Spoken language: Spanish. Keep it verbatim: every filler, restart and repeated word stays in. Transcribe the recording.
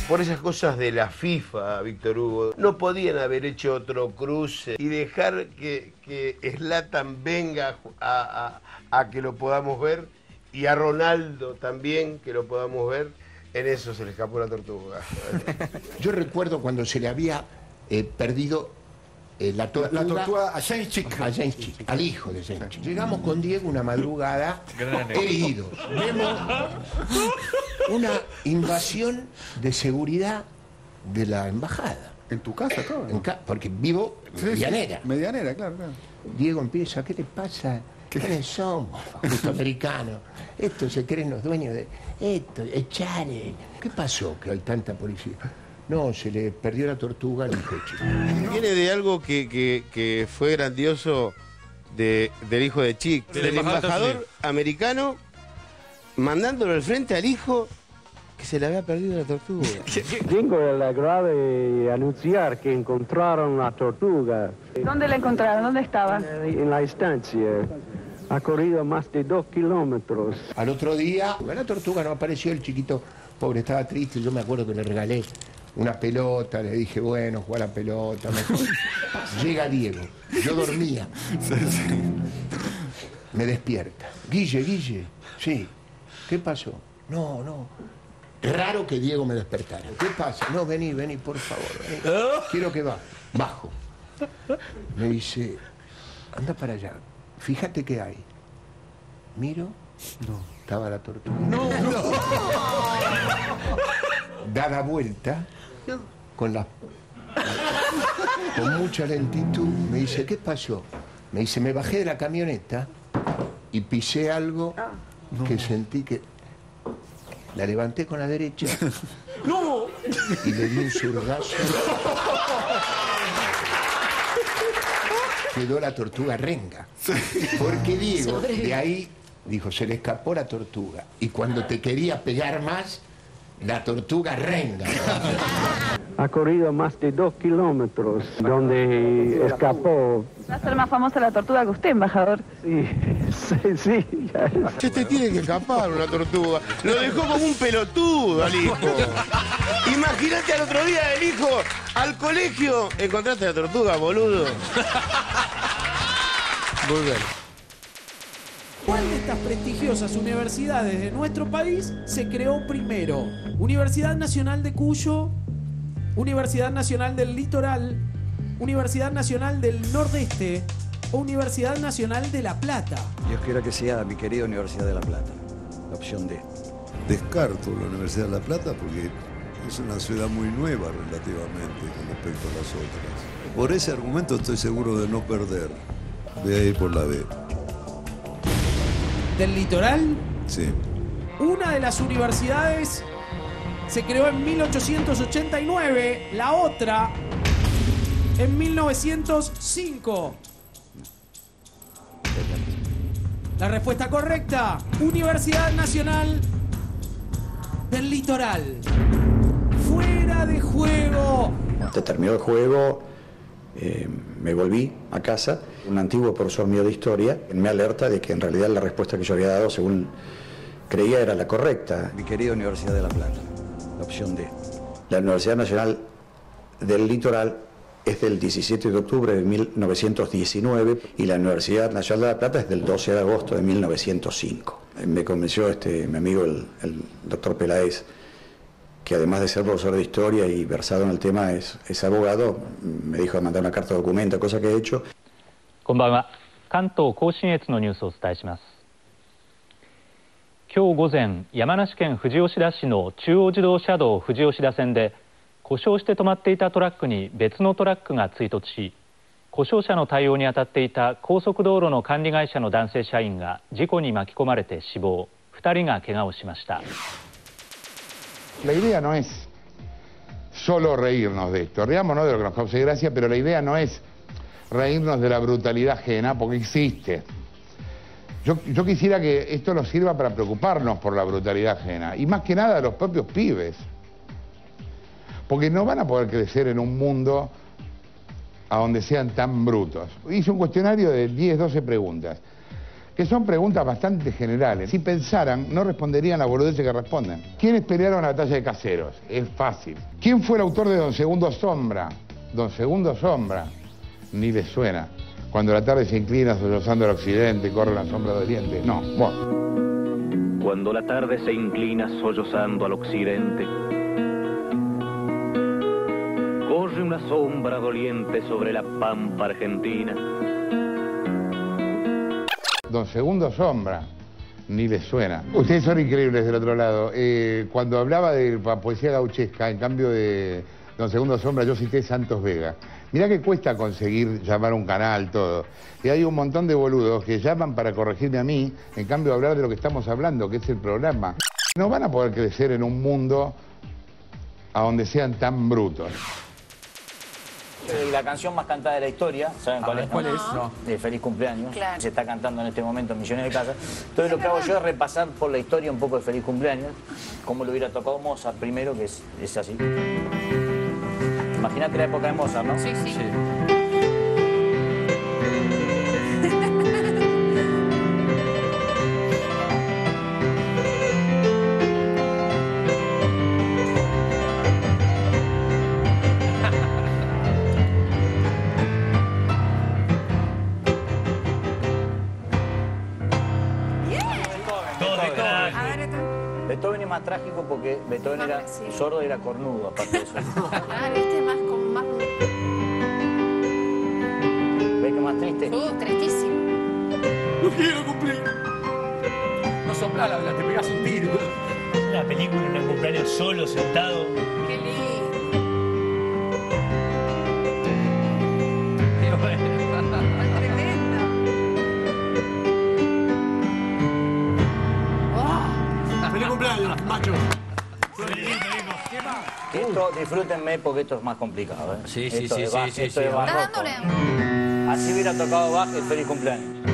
Por esas cosas de la FIFA, Víctor Hugo, no podían haber hecho otro cruce y dejar que, que Zlatan venga a, a, a que lo podamos ver y a Ronaldo también que lo podamos ver. En eso se le escapó la tortuga. Yo recuerdo cuando se le había eh, perdido eh, la tortuga, la, la tortuga a James Chick. A James Chick, al hijo de James Chick. Llegamos con Diego una madrugada heridos. Vemos una invasión de seguridad de la embajada. ¿En tu casa, claro? En ca porque vivo sí, medianera. Sí, medianera, claro, claro. Diego empieza, ¿qué te pasa? ¿Quiénes somos? Justo americanos. Estos se creen los dueños de esto, echale. ¿Qué pasó que hay tanta policía? No, se le perdió la tortuga al hijo de Chick. Viene de algo que, que, que fue grandioso de, del hijo de Chick, del, del embajador americano mandándolo al frente al hijo que se le había perdido la tortuga. Vengo dalla grave anunciar que encontraron la tortuga. ¿Dónde la encontraron? ¿Dónde estaba? En la estancia. Ha corrido más de dos kilómetros. Al otro día, la tortuga no apareció, el chiquito pobre estaba triste. Yo me acuerdo que le regalé una pelota, le dije, bueno, juega la pelota. Me... Llega Diego, yo dormía. Sí, sí. Me despierta. Guille, Guille, sí. ¿Qué pasó? No, no. Raro que Diego me despertara. ¿Qué pasa? No, vení, vení, por favor. Vení. Quiero que va. Bajo. Me dice, anda para allá. Fíjate qué hay. Miro. No. Estaba la tortuga. No, no. Dada vuelta. Con la... Con mucha lentitud. Me dice, ¿qué pasó? Me dice, me bajé de la camioneta y pisé algo no. que sentí que... La levanté con la derecha. ¡No! Y le di un zurdazo. Quedó la tortuga renga. Porque Diego, de ahí, dijo, se le escapó la tortuga. Y cuando te quería pegar más, la tortuga renga. Ha corrido más de dos kilómetros, donde escapó. Va a ser más famosa la tortuga que usted, embajador. Sí, sí, sí. Che, te tiene que escapar una tortuga. Lo dejó como un pelotudo al hijo. Imagínate al otro día el hijo al colegio. Encontraste la tortuga, boludo. Muy bien. ¿Cuál de estas prestigiosas universidades de nuestro país se creó primero? Universidad Nacional de Cuyo, Universidad Nacional del Litoral, Universidad Nacional del Nordeste o Universidad Nacional de La Plata. Dios quiera que sea mi querida Universidad de La Plata, la opción D. Descarto la Universidad de La Plata porque es una ciudad muy nueva relativamente con respecto a las otras. Por ese argumento estoy seguro de no perder. Voy a ir por la B. ¿Del Litoral? Sí. Una de las universidades se creó en mil ochocientos ochenta y nueve, la otra en mil novecientos cinco. La respuesta correcta, Universidad Nacional del Litoral. Fuera de juego. Cuando terminó el juego, eh, me volví a casa. Un antiguo profesor mío de historia me alerta de que en realidad la respuesta que yo había dado, según creía, era la correcta. Mi querida Universidad de La Plata, la opción D. La Universidad Nacional del Litoral es del diecisiete de octubre de mil novecientos diecinueve y la Universidad Nacional de La Plata es del doce de agosto de mil novecientos cinco. Me convenció este, mi amigo, el, el doctor Peláez, que además de ser profesor de historia y versado en el tema es, es abogado. Me dijo de mandar una carta de documento, cosa que he hecho. こんばんは。関東甲信越のニュースをお伝えします。今日午前、山梨県富士吉田市の中央自動車道富士吉田線で故障して止まっていたトラックに別のトラックが追突し、故障車の対応に当たっていた高速道路の管理会社の男性社員が事故に巻き込まれて死亡、ふたりが怪我をしました。 La idea no es solo reírnos de esto, riámonos de lo que nos cause gracia, pero la idea no es reírnos de la brutalidad ajena, porque existe. Yo, yo quisiera que esto nos sirva para preocuparnos por la brutalidad ajena, y más que nada a los propios pibes, porque no van a poder crecer en un mundo a donde sean tan brutos. Hice un cuestionario de diez, doce preguntas. que son preguntas bastante generales. Si pensaran, no responderían la boludez que responden. ¿Quiénes pelearon la batalla de Caseros? Es fácil. ¿Quién fue el autor de Don Segundo Sombra? Don Segundo Sombra. Ni les suena. Cuando la tarde se inclina sollozando al occidente, corre la sombra de oriente. No, bueno. Cuando la tarde se inclina sollozando al occidente, corre una sombra doliente sobre la pampa argentina. Don Segundo Sombra, ni les suena. Ustedes son increíbles del otro lado. Eh, cuando hablaba de la poesía gauchesca, en cambio de Don Segundo Sombra, yo cité Santos Vega. Mirá que cuesta conseguir llamar a un canal, todo. Y hay un montón de boludos que llaman para corregirme a mí, en cambio de hablar de lo que estamos hablando, que es el programa. No van a poder crecer en un mundo a donde sean tan brutos. La canción más cantada de la historia, ¿saben cuál es? ¿Cuál es? No. De Feliz Cumpleaños. Claro. Se está cantando en este momento en millones de casas. Entonces lo que hago yo es repasar por la historia un poco de Feliz Cumpleaños, cómo lo hubiera tocado Mozart primero, que es, es así. Imagínate la época de Mozart, ¿no? Sí, sí. sí. Beethoven es más trágico porque Beethoven Más era agresivo. sordo y era cornudo, aparte de eso. Claro, este es más como más. ¿Ves que más triste? Uh, tristísimo. No quiero cumplir. No sopla la vela, te pegas un tiro. Una película en un cumpleaños solo, sentado. Qué lindo. Qué bueno. Tremendo. ¡Feliz cumpleaños, macho! Esto, disfrútenme porque esto es más complicado, ¿eh? Sí, sí, Esto sí, de sí, Bach, sí, esto sí. de barroco. Está dándole. Así hubiera tocado Bach el Feliz Cumpleaños.